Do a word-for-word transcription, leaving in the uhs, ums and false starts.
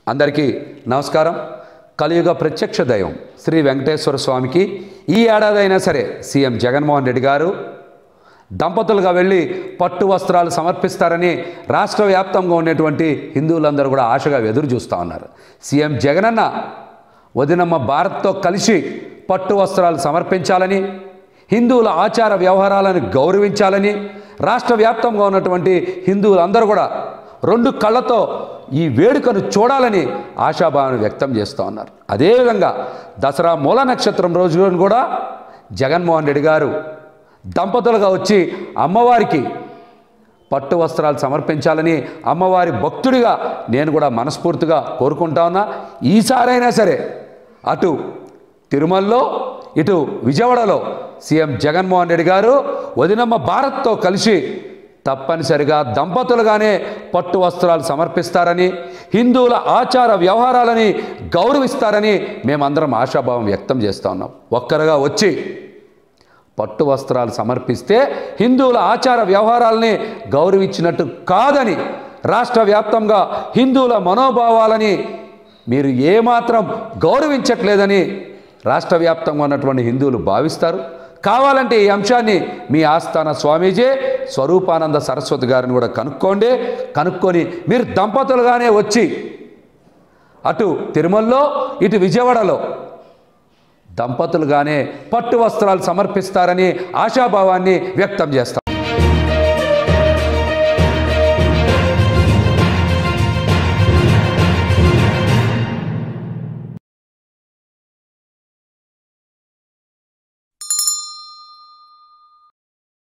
అందరికీ నమస్కారం. కలియుగ ప్రత్యక్ష దైవం శ్రీ వెంకటేశ్వర స్వామికి ఈ ఏడాది అయినా సరే సీఎం జగన్మోహన్ రెడ్డి గారు దంపతులుగా వెళ్ళి పట్టు వస్త్రాలు సమర్పిస్తారని రాష్ట్ర వ్యాప్తంగా ఉన్నటువంటి హిందువులందరూ కూడా ఆశగా ఎదురు చూస్తూ ఉన్నారు. సీఎం జగనన్న వదినమ్మ భారత్తో కలిసి పట్టు వస్త్రాలు సమర్పించాలని, హిందువుల ఆచార వ్యవహారాలను గౌరవించాలని రాష్ట్ర వ్యాప్తంగా ఉన్నటువంటి హిందువులందరూ కూడా రెండు కళ్ళతో ఈ వేడుకను చూడాలని ఆశాభావాన్ని వ్యక్తం చేస్తూ ఉన్నారు. అదేవిధంగా దసరా మూల నక్షత్రం రోజులను కూడా జగన్మోహన్ రెడ్డి గారు దంపతులుగా వచ్చి అమ్మవారికి పట్టు వస్త్రాలు సమర్పించాలని అమ్మవారి భక్తుడిగా నేను కూడా మనస్ఫూర్తిగా కోరుకుంటా ఉన్నా. ఈసారైనా సరే అటు తిరుమలలో ఇటు విజయవాడలో సీఎం జగన్మోహన్ రెడ్డి గారు వదినమ్మ భారత్తో కలిసి తప్పనిసరిగా దంపతులుగానే పట్టు వస్త్రాలు సమర్పిస్తారని, హిందువుల ఆచార వ్యవహారాలని గౌరవిస్తారని మేమందరం ఆశాభావం వ్యక్తం చేస్తూ ఉన్నాం. ఒక్కరుగా వచ్చి పట్టు వస్త్రాలు సమర్పిస్తే హిందువుల ఆచార వ్యవహారాలని గౌరవించినట్టు కాదని, రాష్ట్ర వ్యాప్తంగా హిందువుల మనోభావాలని మీరు ఏమాత్రం గౌరవించట్లేదని రాష్ట్ర వ్యాప్తంగా ఉన్నటువంటి హిందువులు భావిస్తారు. కావాలంటే ఈ అంశాన్ని మీ ఆస్థాన స్వామీజీ స్వరూపానంద సరస్వతి గారిని కూడా కనుక్కోండి. కనుక్కొని మీరు దంపతులుగానే వచ్చి అటు తిరుమలలో ఇటు విజయవాడలో దంపతులుగానే పట్టు వస్త్రాలు సమర్పిస్తారని ఆశాభావాన్ని వ్యక్తం చేస్తారు.